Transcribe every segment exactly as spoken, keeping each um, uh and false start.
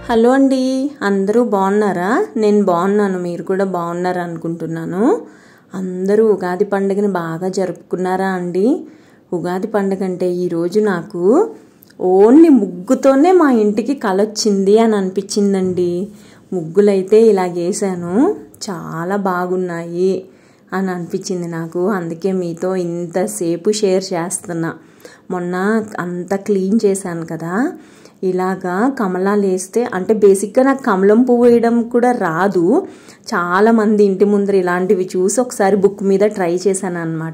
Hello అండి, అందరూ బాగున్నారా? నేను బాగున్నాను, మీరు కూడా బాగున్నారా అనుకుంటున్నాను. అందరూ ఉగాది పండుగని బాగా జరుపుకున్నారా అండి? ఉగాది పండుగ అంటే ఈరోజు నాకు ఓన్లీ ముగ్గుతోనే మా ఇంటికి కలొచ్చింది అని అనిపించిందండి. ముగ్గులైతే ఇలా వేసాను, చాలా బాగున్నాయి అని అనిపించింది నాకు. అందుకే మీతో ఇంతసేపు షేర్ చేస్తున్నా. మొన్న అంతా క్లీన్ చేశాను కదా, ఇలాగా కమలాలు వేస్తే అంటే బేసిక్గా నాకు కమలం పువ్వు వేయడం కూడా రాదు. చాలామంది ఇంటి ముందర ఇలాంటివి చూసి ఒకసారి బుక్ మీద ట్రై చేశాను అనమాట.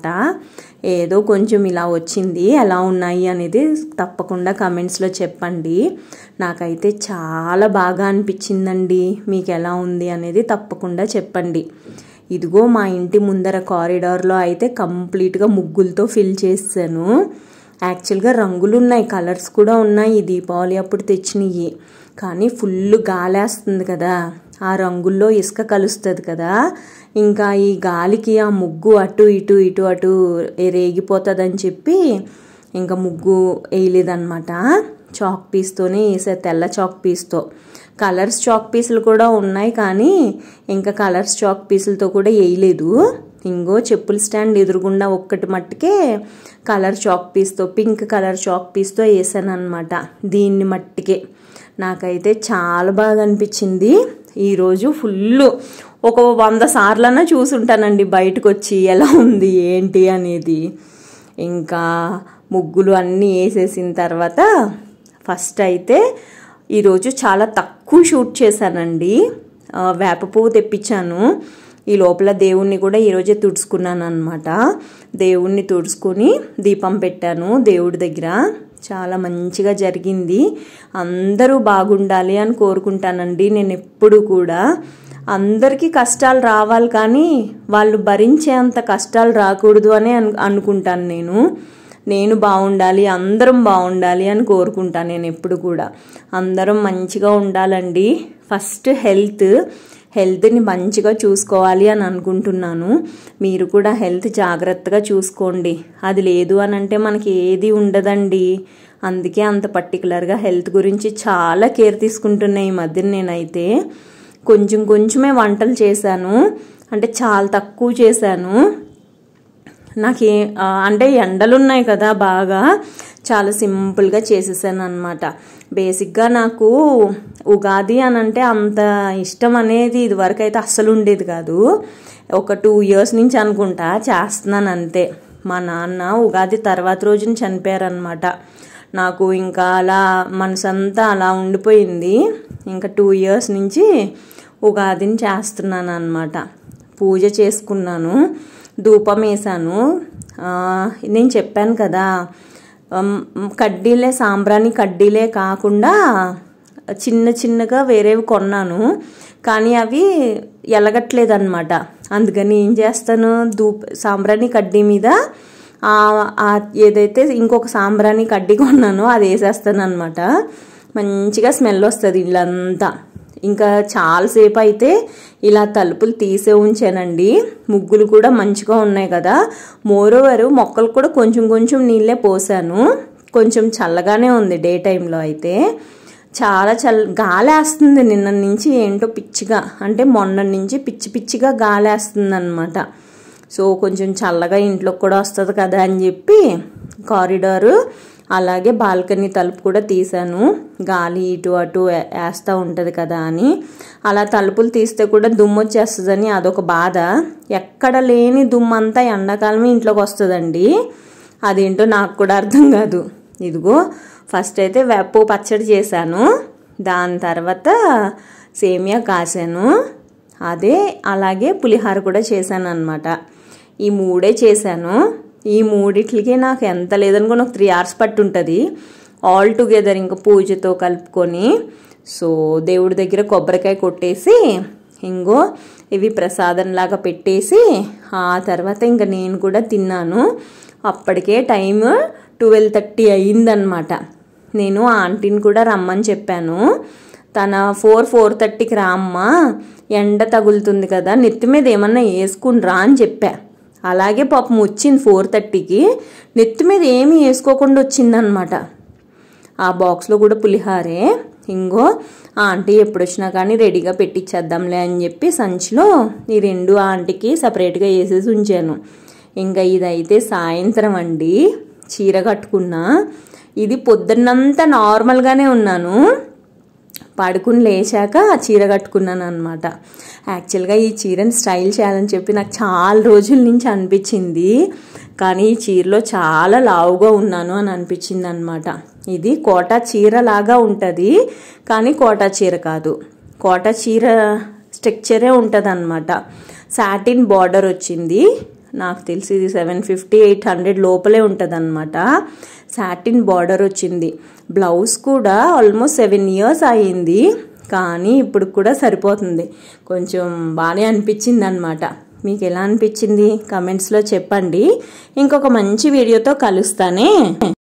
ఏదో కొంచెం ఇలా వచ్చింది. ఎలా ఉన్నాయి అనేది తప్పకుండా కమెంట్స్లో చెప్పండి. నాకైతే చాలా బాగా అనిపించిందండి. మీకు ఎలా ఉంది అనేది తప్పకుండా చెప్పండి. ఇదిగో మా ఇంటి ముందర కారిడార్లో అయితే కంప్లీట్గా ముగ్గులతో ఫిల్ చేశాను. యాక్చువల్గా రంగులు ఉన్నాయి, కలర్స్ కూడా ఉన్నాయి, దీపావళి అప్పుడు తెచ్చినవి. కానీ ఫుల్ గాలేస్తుంది కదా, ఆ రంగుల్లో ఇసుక కలుస్తుంది కదా, ఇంకా ఈ గాలికి ఆ ముగ్గు అటు ఇటు ఇటు అటు రేగిపోతుందని చెప్పి ఇంకా ముగ్గు వేయలేదన్నమాట. చాక్ పీస్తోనే వేసే, తెల్ల చాక్ పీస్తో. కలర్స్ చాక్ పీసులు కూడా ఉన్నాయి కానీ ఇంకా కలర్స్ చాక్ పీసులతో కూడా వేయలేదు. ఇంకో చెప్పుల స్టాండ్ ఎదురుగుండా ఒక్కటి మట్టుకే కలర్ చాక్ పీస్తో, పింక్ కలర్ చాక్ పీస్తో వేసాను అనమాట. దీన్ని మట్టికే నాకైతే చాలా బాగా అనిపించింది. ఈరోజు ఫుల్ ఒక వంద సార్లన్నా చూసుంటానండి బయటకు వచ్చి ఎలా ఉంది ఏంటి అనేది. ఇంకా ముగ్గులు అన్నీ వేసేసిన తర్వాత ఫస్ట్ అయితే ఈరోజు చాలా తక్కువ షూట్ చేశానండి. వేప పువ్వు తెప్పించాను. ఈ లోపల దేవుణ్ణి కూడా ఈరోజే తుడుచుకున్నాను అనమాట. దేవుణ్ణి తుడుచుకొని దీపం పెట్టాను దేవుడి దగ్గర. చాలా మంచిగా జరిగింది. అందరూ బాగుండాలి అని కోరుకుంటానండి నేను ఎప్పుడు కూడా. అందరికీ కష్టాలు రావాలి కానీ వాళ్ళు భరించే అంత కష్టాలు రాకూడదు అని అనుకుంటాను నేను. నేను బాగుండాలి, అందరం బాగుండాలి అని కోరుకుంటాను నేను ఎప్పుడు కూడా. అందరం మంచిగా ఉండాలండి. ఫస్ట్ హెల్త్ హెల్త్ని మంచిగా చూసుకోవాలి అని అనుకుంటున్నాను. మీరు కూడా హెల్త్ జాగ్రత్తగా చూసుకోండి. అది లేదు అని అంటే మనకి ఏది ఉండదండి. అందుకే అంత పర్టికులర్గా హెల్త్ గురించి చాలా కేర్ తీసుకుంటున్నాయి ఈ మధ్యన. నేనైతే కొంచెం కొంచెమే వంటలు చేశాను, అంటే చాలా తక్కువ చేశాను. నాకే అంటే ఎండలు ఉన్నాయి కదా బాగా, చాలా సింపుల్గా చేసేసాను అనమాట. బేసిక్గా నాకు ఉగాది అని అంటే అంత ఇష్టం అనేది ఇదివరకు అయితే అస్సలు ఉండేది కాదు. ఒక టూ ఇయర్స్ నుంచి అనుకుంటా చేస్తున్నాను అంతే. మా నాన్న ఉగాది తర్వాత రోజున చనిపోయారనమాట. నాకు ఇంకా అలా మనసంతా అలా ఉండిపోయింది. ఇంకా టూ ఇయర్స్ నుంచి ఉగాదిని చేస్తున్నాను అనమాట. పూజ చేసుకున్నాను, ధూపం వేసాను. నేను చెప్పాను కదా, కడ్డీలే సాంబ్రాణి కడ్డీలే కాకుండా చిన్న చిన్నగా వేరేవి కొన్నాను, కానీ అవి ఎలగట్లేదు అనమాట. అందుకని ఏం చేస్తాను, ధూప సాంబ్రాణి కడ్డీ మీద ఏదైతే ఇంకొక సాంబ్రాణి కడ్డీ కొన్నానో అది వేసేస్తాను అనమాట. మంచిగా స్మెల్ వస్తుంది ఇల్లంతా. ఇంకా చాలాసేపు అయితే ఇలా తలుపులు తీసే ఉంచానండి. ముగ్గులు కూడా మంచిగా ఉన్నాయి కదా. మోరోవరు మొక్కలు కూడా కొంచెం కొంచెం నీళ్ళే పోసాను. కొంచెం చల్లగానే ఉంది డే టైంలో అయితే. చాలా చల్ల గాలి వేస్తుంది నిన్న నుంచి, ఏంటో పిచ్చిగా, అంటే మొన్న నుంచి పిచ్చి పిచ్చిగా గాలి వేస్తుంది అనమాట. సో కొంచెం చల్లగా ఇంట్లోకి కూడా వస్తుంది కదా అని చెప్పి కారిడారు అలాగే బాల్కనీ తలుపు కూడా తీసాను. గాలి ఇటు అటు వేస్తూ ఉంటుంది కదా అని. అలా తలుపులు తీస్తే కూడా దుమ్ము వచ్చేస్తుందని అదొక బాధ. ఎక్కడ లేని దుమ్ము అంతా ఎండాకాలమే ఇంట్లోకి వస్తుందండి. అదేంటో నాకు కూడా అర్థం కాదు. ఇదిగో ఫస్ట్ అయితే వేప పచ్చడి చేశాను, దాని తర్వాత సేమియా కాసాను, అదే అలాగే పులిహార కూడా చేశాను అనమాట. ఈ మూడే చేశాను. ఈ మూడిట్లకి నాకు ఎంత లేదనుకో నాకు త్రీ అవర్స్ పట్టుంటుంది ఆల్ టుగెదర్, ఇంకా పూజతో కలుపుకొని. సో దేవుడి దగ్గర కొబ్బరికాయ కొట్టేసి ఇంకో ఇవి ప్రసాదంలాగా పెట్టేసి ఆ తర్వాత ఇంకా నేను కూడా తిన్నాను. అప్పటికే టైం ట్వెల్వ్ థర్టీ అయ్యిందనమాట. నేను ఆంటీని కూడా రమ్మని చెప్పాను. తన ఫోర్ ఫోర్ థర్టీకి రామ్మా, ఎండ తగులుతుంది కదా, నెత్తి మీద ఏమన్నా వేసుకుని రా అని చెప్పా. అలాగే పాపం వచ్చింది ఫోర్ థర్టీకి, నెత్తి మీద ఏమీ వేసుకోకుండా వచ్చిందనమాట. ఆ బాక్స్లో కూడా పులిహారే. ఇంకో ఆంటీ ఎప్పుడు వచ్చినా కానీ రెడీగా పెట్టించేద్దాంలే అని చెప్పి సంచిలో ఈ రెండు ఆంటీకి సపరేట్గా వేసేసి ఉంచాను. ఇంకా ఇదైతే సాయంత్రం అండి. చీర కట్టుకున్నా. ఇది పొద్దున్నంతా నార్మల్గానే ఉన్నాను, పడుకుని లేచాక చీర కట్టుకున్నాను అనమాట. యాక్చువల్గా ఈ చీరని స్టైల్ చేయాలని చెప్పి నాకు చాలా రోజుల నుంచి అనిపించింది, కానీ ఈ చీరలో చాలా లావుగా ఉన్నాను అని అనిపించింది అనమాట. ఇది కోటా చీర లాగా ఉంటుంది, కానీ కోటా చీర కాదు. కోటా చీర స్ట్రక్చరే ఉంటుంది అనమాట. సాటిన్ బార్డర్ వచ్చింది. నాకు తెలిసి ఇది సెవెన్ ఫిఫ్టీ ఎయిట్ హండ్రెడ్ లోపలే ఉంటుంది అనమాట. సాటిన్ బార్డర్ వచ్చింది. బ్లౌజ్ కూడా ఆల్మోస్ట్ సెవెన్ ఇయర్స్ అయ్యింది, కానీ ఇప్పుడు కూడా సరిపోతుంది. కొంచెం బాగానే అనిపించింది అనమాట. మీకు ఎలా అనిపించింది కమెంట్స్లో చెప్పండి. ఇంకొక మంచి వీడియోతో కలుస్తానే.